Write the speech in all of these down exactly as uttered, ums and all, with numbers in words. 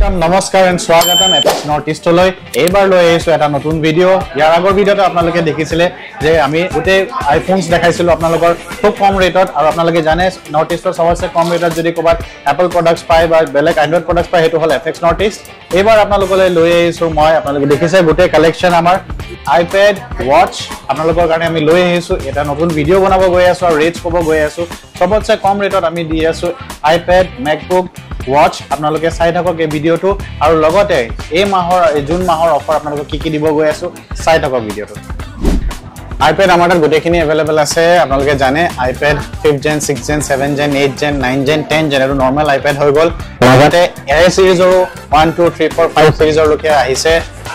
নমস্কাৰ এণ্ড স্বাগতম apex north ইষ্টলৈ এইবাৰ লৈ আহিছো এটা নতুন ভিডিঅ' ইয়াৰ আগৰ ভিডিঅ'তে আপোনালোকে দেখিছিলে যে আমি গোটেই আইফোনছ দেখাইছিলো আপোনালোকৰ খুব কম ৰেটত আৰু আপোনালোকে জানে নৰ্থ ইষ্টৰ সবতছে কম ৰেটত যদি ক'বাত এপল প্ৰডাক্টছ পায় বা বেলেগ এণ্ড্ৰইড প্ৰডাক্টছ পায় সেইটো হ'ল এপেক্স নৰ্থ ইষ্ট এইবাৰ আপোনালোকলৈ লৈ আহিছো মই আপোনালোকে দেখিছে গোটেই কালেকশ্যন আমাৰ আইপেড ওৱাচ আপোনালোকৰ কাৰণে আমি লৈ আহিছো এটা নতুন ভিডিঅ' বনাব গৈ আছো আৰু ৰেটছ ক'ব গৈ আছো সবতছে কম ৰেটত আমি দি আছো আইপেড মেকবুক watch আপোনালোকে চাই থাকক এই ভিডিঅটো আৰু লগতে এই মাহৰ জুন মাহৰ অফাৰ আপোনালোকক কি কি দিব গৈ আছো চাই থাকক ভিডিঅটো আইপেড আমাৰ তাত গোটেইখিনি अवेलेबल আছে আপোনালোকে জানে iPad fifth gen sixth gen seventh gen eighth gen ninth gen tenth gen আৰু নৰমাল আইপেড হৈ গল লগতে এয়াৰ সিৰিজৰ one two three four five সিৰিজৰ লকে আহিছে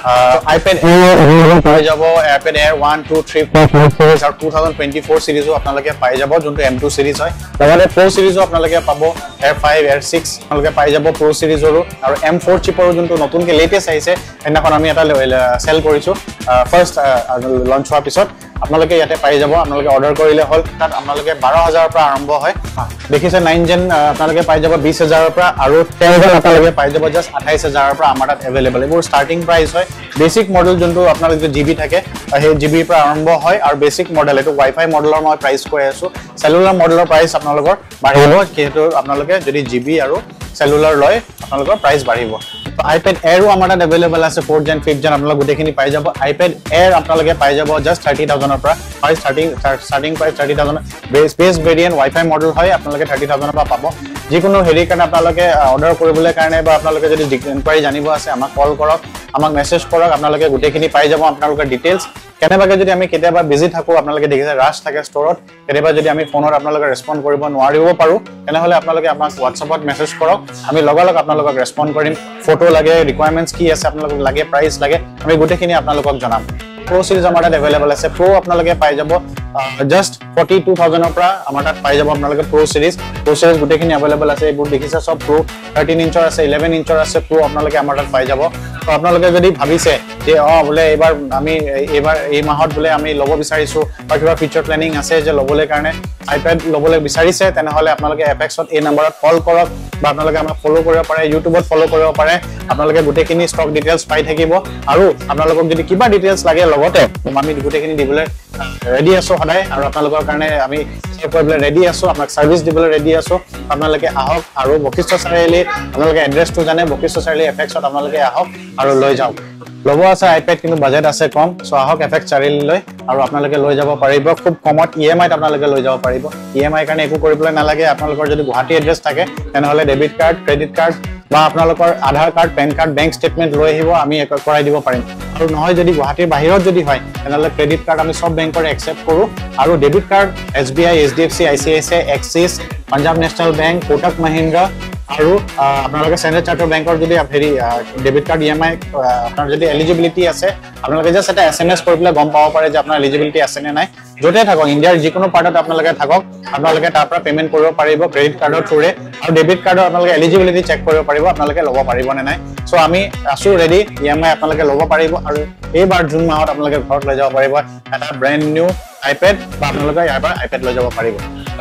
আইপেড এয়াৰ পাই যাব iPad Air one two three four five series আৰু twenty twenty-four সিৰিজও আপোনালোকে পাই যাব যোনটো M two সিৰিজ হয় লগতে Pro সিৰিজও আপোনালোকে পাব Air five Air six আপোনালোকে পাই যাব Pro সিৰিজৰো আৰু M four চিপৰ যোনটো নতুনকে লেটেষ্ট আহিছে এনাখন আমি এটা সেল কৰিছো ফাৰ্স্ট লঞ্চ হোৱাৰ পিছত আপোনালোকে ইয়াতে পাই যাব আপোনালোকে অৰ্ডাৰ কৰিলে হল তাত আপোনালোকে twelve thousand পৰা আৰম্ভ হয় দেখিছে nine gen আপোনালোকে পাই যাব twenty thousand পৰা আৰু ten gen আপোনালোকে পাই যাব জাস্ট twenty-eight thousand পৰা আমাৰ তাত अवेलेबल এইবোৰ স্টাৰ্টিং প্ৰাইস হয় বেসিক মডেল যোনটো আপোনালোকে জিবি থাকে সেই জিবি পৰা আৰম্ভ হয় আৰু বেসিক মডেল এটো ওয়াইফাই মডেলৰ মই প্ৰাইস কৈ আছো সেলুলাৰ মডেলৰ প্ৰাইস আপোনালোকৰ বাঢ়িব কিহেতু আপোনালোকে যদি জিবি আৰু সেলুলাৰ লয় আপোনালোকৰ প্ৰাইস বাঢ়িব iPad Air আমাৰ তাত अवेलेबल আছে fourth gen fifth gen আপোনালোক গোটেইখিনি পাই যাব iPad Air আপোনালোকে পাই যাব জাস্ট thirty thousand পৰা price starting starting price thirty thousand base base variant wifi model হয় আপোনালোকে thirty thousand পৰা পাব যিকোনো হেৰি কাৰণে আপোনালোকে অৰ্ডাৰ কৰিবলৈ কাৰণে বা আপোনালোকে যদি ইনকুৱাৰি জানিব আছে আমাক কল কৰক আমাক মেসেজ কৰক আপোনালোকে গোটেইখিনি পাই যাব আপোনালোকৰ ডিটেইলছ কেনেবাকে যদি আমি কেতিয়াবা বিজি থাকো আপোনালোকে দেখিছে ৰাশ থাকে ষ্টৰত কেতিয়াবা যদি আমি ফোনত আপোনালোকে ৰেসপন্ড কৰিব নোৱাৰিব পাৰো তেনেহলে আপোনালোকে আমাক WhatsAppত মেসেজ কৰক আমি লগালগ আপোনালোকক ৰেসপন্ড কৰিম ফটো লাগে ৰিকুৱাৰমেন্টস কি আছে আপোনালোকক লাগে প্ৰাইস লাগে আমি গোটেইখিনি আপোনালোকক জনাম Pro series আমাৰ তাত अवेलेबल আছে Pro আপোনালোকে পাই যাব জাস্ট forty-two thousand পৰা আমাৰ তাত পাই যাব আপোনালোকে Pro series Pro series গোটেইখিনি अवेलेबल আছে এইবোৰ দেখিছে সব Pro thirteen ইঞ্চৰ আছে eleven ইঞ্চৰ আছে Pro আপোনালোকে আমাৰ তাত পাই যাব তো আপোনালোকে যদি ভাবিছে যে অ বলে এবাৰ আমি এবাৰ এই মাহত বলে আমি লব বিচাৰিছো বা কিবা ফিচাৰ প্ল্যানিং আছে যে লবলে কাৰণে আইপ্যাড লবলে বিচাৰিছে তেনেহলে আপোনালোকে এপেক্সত এই নম্বৰত কল কৰক বা আপোনালোকে আমাক ফলো কৰিব পাৰে ইউটিউবত ফলো কৰিব পাৰে আপোনালোকে গোটেইখিনি ষ্টক ডিটেইলছ পাই থাকিব আৰু আপোনালোকক যদি কিবা ডিটেইলছ লাগে লগতে আমি গোটেইখিনি দিবলৈ ৰেডি আছো সদায় আৰু আপোনালোকৰ কাৰণে আমি চেক কৰিবলৈ ৰেডি আছো আপোনাক সাৰ্ভিস দিবলৈ ৰেডি আছো আপোনালোকে আহক আৰু বকিষ্ট চাৰিআলি আপোনালোকে এড্ৰেছটো জানে বকিষ্ট চাৰিআলি এপেক্সত আপোনালোকে আহক আৰু লৈ যাওক লব আছে আইপ্যাড কিন্তু বাজেট আছে কম সো আহক এপেক্স চাৰিআলি লৈ আৰু আপোনালোকে লৈ যাব পাৰিব খুব কমত ইএমআই ত আপোনালোকে লৈ যাব পাৰিব ইএমআই কাৰণে একো কৰিবলৈ নালাগে আপোনালোকৰ যদি গুৱাহাটী এড্ৰেছ থাকে তেনেহলে ডেবিট কাৰ্ড ক্ৰেডিট কাৰ্ড বা আপোনালোকৰ Aadhaar card PAN card bank statement লৈ আহিব আমি কৰাই দিব পাৰিম আৰু নহয় যদি গুৱাহাটীৰ বাহিৰত যদি হয় তেনেহলে ক্ৰেডিট কাৰ্ড আমি সব বেংকৰ একচেপ্ট কৰো আৰু debit card SBI HDFC ICICI Axis Punjab National Bank Kotak Mahindra আৰু আপোনালোকে স্ট্যান্ডাৰ্ড চাৰ্টাৰ বেংকৰ যদি হেৰি ডেবিট কাৰ্ড ইএমআই আপোনাৰ যদি এলিজিবিলিটি আছে আপোনালোকে জাস্ট এটা এছএমএছ কৰি পেলাই গম পাব পাৰে যে আপোনাৰ এলিজিবিলিটি আছে নে নাই যতে থাকক ইণ্ডিয়াৰ যিকোনো পাৰ্টত আপোনালোকে থাকক আপোনালোকে তাৰ পৰা পেমেন্ট কৰিব পাৰিব ক্ৰেডিট কাৰ্ডৰ থ্ৰুৰে আৰু ডেবিট কাৰ্ডৰ আপোনালোকে এলিজিবিলিটি চেক কৰিব পাৰিব আপোনালোকে ল'ব পাৰিব নে নাই সো আমি আছো ৰেডি ইএমআই আপোনালোকে ল'ব পাৰিব আৰু এইবাৰ জুন মাহত আপোনালোকে ঘৰত লৈ যাব পাৰিব এটা ব্ৰ্যান্ড নিউ আইপ্যাড বা আপোনালোকে ইয়াৰ আইপ্যাড লৈ যাব পাৰিব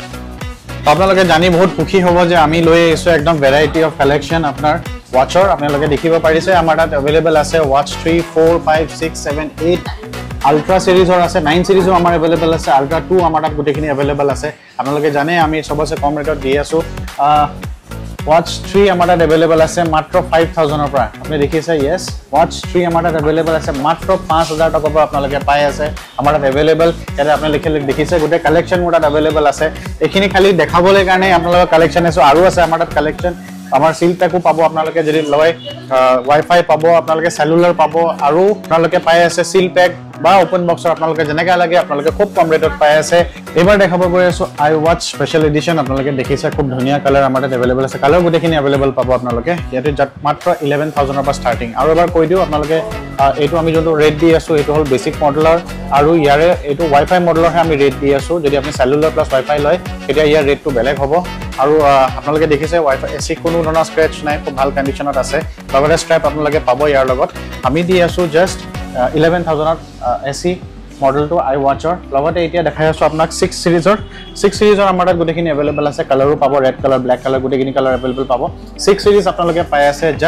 আপোনালোকে জানি বহুত সুখী হ'ব যে আমি লৈ আহিছো একদম ভেৰাইটি অফ কালেকচন আপোনাৰ ওয়াচৰ আপোনালোকে দেখিব পাৰিছে আমাৰ তাত अवेलेबल আছে watch three four five six seven eight ultra সিৰিজৰ আছে nine সিৰিজও আমাৰ अवेलेबल আছে আলট্ৰা two আমাৰ তাত গোটেইখিনি अवेलेबल আছে আপোনালোকে জানে আমি সবতছে কম ৰেটত দি আছো ওয়াচ three আমাৰ তাত अवेलेबल আছে মাত্ৰ five thousand পৰা আপুনি দেখিছে yes ওয়াচ three আমাৰ তাত अवेलेबल আছে মাত্ৰ five thousand টকাৰ পৰা আপোনালোকে পাই আছে আমাৰ তাত अवेलेबल ইয়াতে আপুনি লিখি দেখিছে গোটেই কালেকচন মোৰ তাত अवेलेबल আছে এখিনি খালি দেখাবলৈ কাৰণে আপোনালোকৰ কালেকচন আছে আৰু আছে আমাৰ তাত কালেকচন আমাৰ সিল পেকো পাব আপোনালোকে যদি লয় ওয়াইফাই পাব আপোনালোকে সেলুলাৰ পাব আৰু আপোনালোকে পাই আছে সিল পেক বা ওপেন বক্সৰ আপোনালোকে যেনেকা লাগে আপোনালোকে খুব কম ৰেটত পাই আছে এবাৰ দেখাব গৈ আছো আই ওয়াচ স্পেশাল এডিশন আপোনালোকে দেখিছে খুব ধুনীয়া কালাৰ আমাৰ তাত अवेलेबल আছে কালাৰ গোটেইখিনি अवेलेबल পাব আপোনালোকে ইয়াতে মাত্ৰ eleven thousand পৰা স্টাৰ্টিং আৰু এবাৰ কৈ দিও আপোনালোকে এইটো আমি যোনটো ৰেট দি আছো এইটো হল বেসিক মডেলৰ আৰু ইয়াৰে এইটো ওয়াইফাই মডেলৰ হে আমি ৰেট দি আছো যদি আপুনি সেলুলাৰ প্লাস ওয়াইফাই লয় তেতিয়া ইয়াৰ ৰেটটো বেলেগ হ'ব আৰু আপোনালোকে দেখিছে ওয়াইফাই এসি কোনো ধৰণৰ স্ক্ৰেচ নাই খুব ভাল কন্ডিশনত আছে লগতে স্ট্ৰেপ আপোনালোকে পাব ইয়াৰ লগত আমি দি আছো just eleven thousand SE model two আই ওয়াচৰ লগতে এতিয়া দেখাই আছো আপোনাক six সিৰিজৰ six সিৰিজৰ আমাৰ তাত গোটেইখিনি अवेलेबल আছে কালাৰো পাব ৰেড কালাৰ ব্ল্যাক কালাৰ গোটেইখিনি কালাৰ अवेलेबल পাব six সিৰিজ আপোনালোকে পাই আছে জাস্ট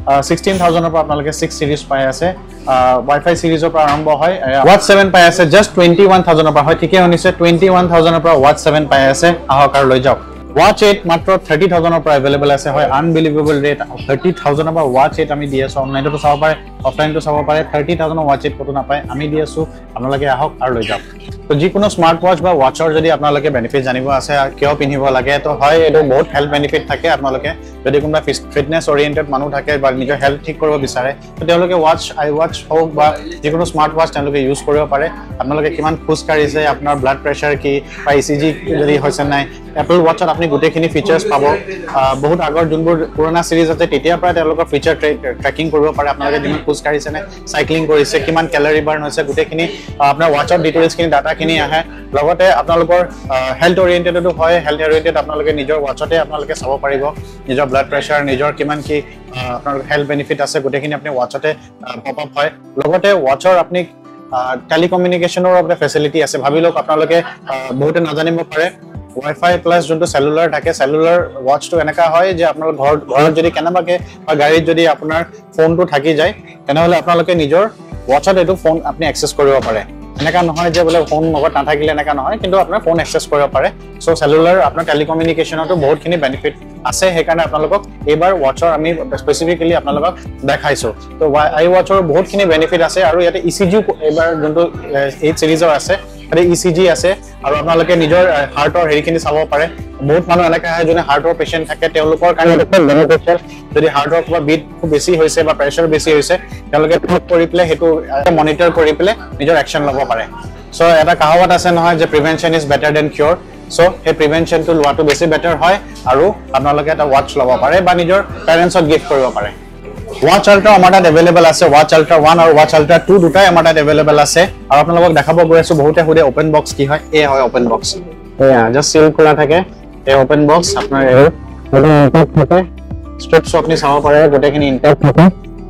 ষোল্ল হাজাৰৰ পৰা আপোনালোকে ছিক্স সিৰিজ পাই আছে ৱাইফাই সিৰিজৰ পৰা আৰম্ভ হয় ওৱাট ছেভেন পাই আছে জাস্ট টুৱেণ্টি ওৱান থাউজেণ্ডৰ পৰা হয় ঠিকই শুনিছে টুৱেণ্টি ওৱান থাউজেণ্ডৰ পৰা ওৱাট ছেভেন পাই আছে আহক আৰু লৈ যাওক Watch eight মাত্ৰ থাৰ্টি থাউজেণ্ডৰ পৰা अवेलेबल আছে হয় আনবিলিভেবল ৰেট থাৰ্টি থাউজেণ্ডৰ পৰা Watch eight আমি দি আছো অনলাইনতো চাব পাৰে অফলাইনতো চাব পাৰে থাৰ্টি থাউজেণ্ডৰ Watch eight কত নাপায় আমি দি আছো আপোনালোকে আহক আৰু লৈ যাওক তো যিকোনো স্মাৰ্ট ওয়াচ বা ওয়াচৰ যদি আপোনালোকে বেনিফিট জানিব আছে কিয় পিন্ধিব লাগে তো হয় এটো বহুত হেল্থ বেনিফিট থাকে আপোনালোকে যদি কোনবা ফিটনেস ওৰিয়েন্টেড মানুহ থাকে বা নিজৰ হেল্থ ঠিক কৰিব বিচাৰে তো তেওঁলোকে ওয়াচ আই ওয়াচ হোক বা যিকোনো স্মাৰ্ট ওয়াচ তেওঁলোকে ইউজ কৰিব পাৰে আপোনালোকে কিমান খুজ কাঢ়িছে আপোনাৰ ব্লাড প্ৰেছাৰ কি বা ইচিজি যদি হৈছে নাই এপল ওয়াচত আপনি গুটেখিনি ফিচাৰ্স পাব বহুত আগৰ যোনবোৰ পুৰণা সিৰিজ আছে তেতিয়া প্ৰায় তেওঁলোকৰ ফিচাৰ ট্ৰেকিং কৰিব পাৰে আপোনালোকে যিমান খুজ কাঢ়িছে নে সাইক্লিং কৰিছে কিমান ক্যালোৰি বাৰ্ন হৈছে গুটেখিনি আপোনাৰ ওয়াচৰ ডিটেইলছখিনি ডাটাখিনি আহে লগতে আপোনালোকৰ হেল্থ ওৰিয়েন্টেডটো হয় হেল্থ ওৰিয়েন্টেড আপোনালোকে নিজৰ ওয়াচতে আপোনালোকে চাব পাৰিব নিজৰ ব্লাড প্ৰেছাৰ নিজৰ কিমান কি আপোনাৰ হেল্থ বেনিফিট আছে গুটেখিনি আপুনি ওয়াচতে পপ আপ হয় লগতে ওয়াচৰ আপুনি টেলিকমিউনিকেশনৰ এটা ফেসিলিটি আছে ভাবি লওক আপোনালোকে বহুতে নাজানিব পাৰে Wi-Fi প্লাস যোনটো সেলুলাৰ থাকে সেলুলাৰ ওয়াচটো এনেকা হয় যে আপোনাৰ ঘৰ ঘৰত যদি কেনেবাকে বা গাড়ীত যদি আপোনাৰ ফোনটো থাকি যায় তেনেহলে আপোনালোকে নিজৰ ওয়াচত এটো ফোন আপুনি এক্সেস কৰিব পাৰে এনেকা নহয় যে বলে ফোন লগত নাথাকিলে এনেকা নহয় কিন্তু আপোনাৰ ফোন এক্সেস কৰিব পাৰে সো সেলুলাৰ আপোনাৰ টেলিকমিউনিকেশনতো বহুতখিনি বেনিফিট আছে হেকাৰণে আপোনালোকক এবাৰ ওয়াচৰ আমি স্পেসিফিক্যালি আপোনালোকক দেখাইছো তো আই ওয়াচৰ বহুতখিনি বেনিফিট আছে আৰু ইয়াতে ইচিজি এবাৰ যোনটো এইট সিৰিজৰ আছে আৰে ইচিজি আছে আৰু আপোনালোকে নিজৰ হাৰ্টৰ হেৰিখিনি চাব পাৰে বহুত মানুহ এনেকা হয় যোনে হাৰ্টৰ পেশেন্ট থাকে তেওঁলোকৰ কাৰণে এটা বেনিফিট যদি হাৰ্টৰ কিবা বিট খুব বেছি হৈছে বা প্ৰেছাৰ বেছি হৈছে তেওঁলোকে ট্ৰেক কৰি প্লে হেতু মনিটৰ কৰি প্লে নিজৰ একচন ল'ব পাৰে সো এটা কাহাৱত আছে নহয় যে prevention is better than cure so হে প্ৰিভেনশন টু লোৱাটো বেছি বেটাৰ হয় আৰু আপোনালোকে এটা ওয়াচ ল'ব পাৰে বা নিজৰ পেৰেন্টছক গিফট কৰিব পাৰে Watch Ultra আমাৰ তাত अवेलेबल আছে Watch Ultra one আৰু Watch Ultra two দুটাই আমাৰ তাত अवेलेबल আছে আৰু আপোনালোকক দেখাব গৈ আছো বহুতে খুদে ওপেন বক্স কি হয় এ হয় ওপেন বক্স এয়া জাস্ট সিল খোলা থাকে এই ওপেন বক্স আপোনাৰ এই ইনটেক্ট থাকে ষ্ট্ৰিপছ আপুনি চাব পাৰে গোটেখিনি ইনটেক্ট থাকে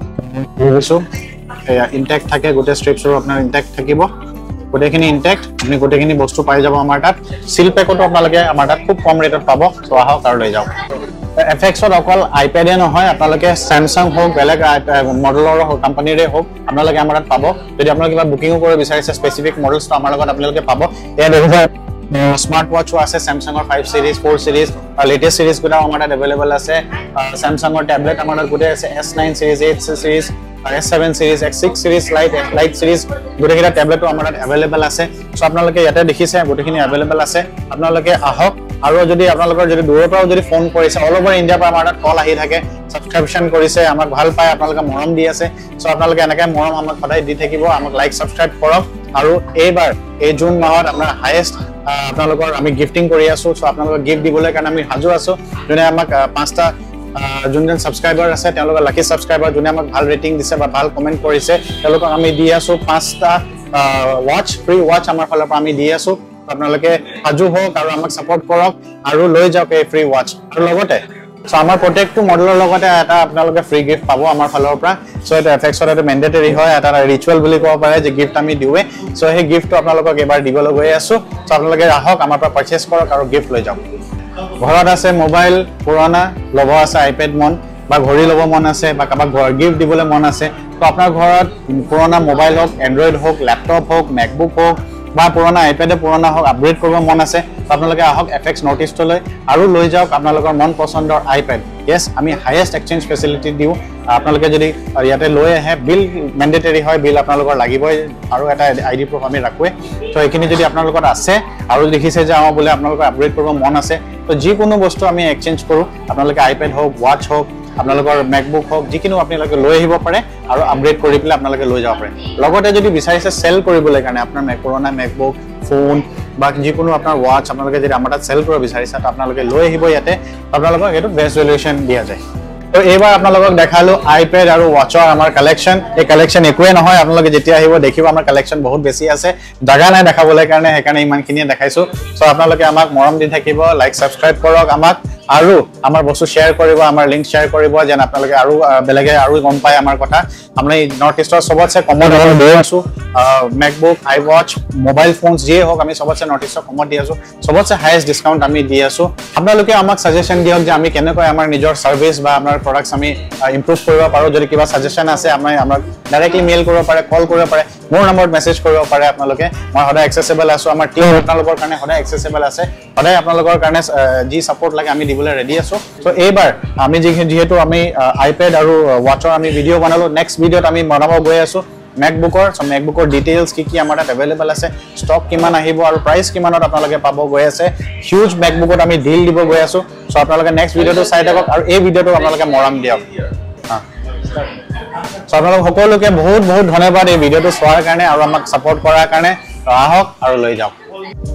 বুজিছো এয়া ইনটেক্ট থাকে গোটে ষ্ট্ৰিপছৰ আপোনাৰ ইনটেক্ট থাকিব গোটেখিনি ইনটেক্ট আপুনি গোটেখিনি বস্তু পাই যাব আমাৰ তাত সিল পেকটো আপোনালোকে আমাৰ তাত খুব কম ৰেটত পাব সো আহক আৰু লৈ যাওক F X ত অকল আইপ্যাডে নহয় আপোনালোকে Samsung হোক বেলেগ মডেলৰ কোম্পানীৰে হোক আপোনালোকে আমাৰ তাত পাব যদি আপোনালোকে কিবা বুকিংও কৰিব বিচাৰিছে স্পেসিফিক মডেলছ আমাৰ লগত আপোনালোকে পাব এয়া দেখুৱা স্মাৰ্ট ওয়াচও আছে Samsung ৰ five series four series latest series গুটা আমাৰ তাত अवेलेबल আছে Samsung ৰ ট্যাবলেট আমাৰ তাত গুটে আছে S nine series eight series S seven series X six series lite lite series গুটেকিটা ট্যাবলেটও আমাৰ তাত अवेलेबल আছে সো আপোনালোকে ইয়াতে দেখিছে গুটেখিনি अवेलेबल আছে আপোনালোকে আহক আৰু যদি আপোনালোকৰ যদি দূৰৰ পৰাও যদি ফোন কৰিছে অল ওভাৰ ইন্ডিয়া পৰা আমাৰ তাত কল আহি থাকে সাবস্ক্ৰিপশন কৰিছে আমাক ভাল পায় আপোনালোকে মৰম দি আছে সো আপোনালোকে এনেকৈ মৰম আমাক সদায় দি থাকিব আমাক লাইক সাবস্ক্ৰাইব কৰক আৰু এইবাৰ এই জুন মাহত আপোনাৰ হাইয়েষ্ট আপোনালোকৰ আমি গিফটিং কৰি আছো সো আপোনালোকক গিফট দিবলৈ কাৰণে আমি হাজু আছো যোনে আমাক পাঁচটা যোনজন সাবস্ক্ৰাইবাৰ আছে তেওঁলোকৰ লাকি সাবস্ক্ৰাইবাৰ যোনে আমাক ভাল ৰেটিং দিছে বা ভাল কমেন্ট কৰিছে তেওঁলোকক আমি দি আছো পাঁচটা ওয়াচ ফ্ৰী ওয়াচ আমাৰ ফালৰ পৰা আমি দি আছো আপোনালোকে হাজু হোক আৰু আমাক সাপোৰ্ট কৰক আৰু লৈ যাওক এই ফ্ৰী ওয়াচ আৰু লগতে সো আমাৰ প্ৰত্যেকটো মডেলৰ লগতে এটা আপোনালোকে ফ্ৰী গিফট পাব আমাৰ ফালৰ পৰা সো এটা F X ৰ এটা ম্যান্ডেটৰি হয় এটা ৰিচুৱেল বুলি ক'ব পাৰে যে গিফট আমি দিওৱে সো সেই গিফটটো আপোনালোকক এবাৰ দিবলৈ গৈ আছো সো আপোনালোকে আহক আমাৰ পৰা পাৰচেজ কৰক আৰু গিফট লৈ যাওক ঘৰত আছে মোবাইল পুৰণা লব আছে আইপ্যাড মন বা ঘড়ী লব মন আছে বা কাবাক গিফট দিবলৈ মন আছে তো আপোনাৰ ঘৰত পুৰণা মোবাইল হোক এন্ড্ৰইড হোক ল্যাপটপ হোক ম্যাকবুক হোক বা পুৰণা আইপ্যাডে পুৰণা হোক আপগ্ৰেড কৰিব মন আছে আপোনালোকে আহক F X নৰ্থ ইষ্টলৈ আৰু লৈ যাওক আপোনালোকৰ মন পছন্দৰ আইপ্যাড yes আমি হাইয়েষ্ট এক্সচেঞ্জ ফেসিলিটি দিও আপোনালোকে যদি ইয়াতে লৈ আহে বিল ম্যান্ডেটৰি হয় বিল আপোনালোকৰ লাগিবই আৰু এটা আইডি প্ৰুফ আমি ৰাখোৱে তো এইখিনি যদি আপোনালোকৰ আছে আৰু দেখিছে যে আমাৰ বলে আপোনালোকৰ আপগ্ৰেড কৰিব মন আছে তো যিকোনো বস্তু আমি এক্সচেঞ্জ কৰো আপোনালোকে আইপ্যাড হোক ওয়াচ হোক আপোনালোকৰ ম্যাকবুক হোক যিকিনো আপোনালোকে লৈ আহিব পাৰে আৰু আপগ্ৰেড কৰি পেলাই আপোনালোকে লৈ যাব পাৰে লগতে যদি বিচাৰিছে সেল কৰিবলৈ কাৰণে আপোনাৰ পুৰণা ম্যাকবুক ফোন বা যিকোনো আপোনাৰ ওয়াচ আপোনালোকে যদি আমাৰ তাত সেল কৰিব বিচাৰিছে তো আপোনালোকে লৈ আহিব ইয়াতে আপোনালোকক এটো বেষ্ট ভ্যালুয়েশন দিয়া যায় তো এইবাৰ আপোনালোকক দেখালো আইপ্যাড আৰু ওয়াচৰ আমাৰ কালেকশন এই কালেকশন একোৱে নহয় আপোনালোকে যেতিয়া আহিব দেখিব আমাৰ কালেকশন বহুত বেছি আছে জাগা নাই দেখাবলৈ কাৰণে হেকাৰণে ইমানখিনিয়ে দেখাইছো সো আপোনালোকে আমাক মৰম দি থাকিব লাইক সাবস্ক্ৰাইব কৰক আমাক আৰু আমাৰ বস্তু শ্বেয়াৰ কৰিব আমাৰ লিংক শ্বেয়াৰ কৰিব যেন আপোনালোকে আৰু বেলেগে আৰু গম পায় আমাৰ কথা আমি নৰ্থ ইষ্টৰ সবতছে কমত আমি লৈ আছো MacBook iWatch মোবাইল ফোনস যিয়ে হোক আমি সবতছে নৰ্থ ইষ্টৰ কমত দি আছো সবতছে হাইয়েস্ট ডিসকাউন্ট আমি দি আছো আপোনালোকে আমাক সাজেশন দিয়ক যে আমি কেনেকৈ আমাৰ নিজৰ সাৰ্ভিস বা আমাৰ প্ৰডাক্টস আমি ইমপ্ৰুভ কৰিব পাৰো যদি কিবা সাজেশন আছে আমি আমাক ডাইৰেক্টলি মেইল কৰিব পাৰে কল কৰিব পাৰে মোৰ নম্বৰত মেসেজ কৰিব পাৰে আপোনালোকে মই সদায় এক্সেসিবল আছো আমাৰ টিম আপোনালোকৰ কাৰণে সদায় এক্সেসিবল আছে সদায় আপোনালোকৰ কাৰণে যি সাপোৰ্ট লাগে আমি দিবলৈ ৰেডি আছো সো এইবাৰ আমি যেহেতু আমি আইপ্যাড আৰু ওয়াচৰ আমি ভিডিও বনালো নেক্সট ভিডিওত আমি বনাব গৈ আছো MacBookৰ সো MacBookৰ ডিটেইলস কি কি আমাৰ তাত अवेलेबल আছে ষ্টক কিমান আহিব আৰু প্ৰাইস কিমানত আপোনালোকে পাব গৈ আছে হিউজ MacBookত আমি ডিল দিব গৈ আছো সো আপোনালোকে নেক্সট ভিডিওটো চাই থাকক আৰু এই ভিডিওটো আপোনালোকে মৰম দিয়ক হা সো আপোনালোক সকলোকে বহুত বহুত ধন্যবাদ এই ভিডিওটো চোৱাৰ কাৰণে আৰু আমাক সাপোৰ্ট কৰাৰ কাৰণে আহক আৰু লৈ যাওক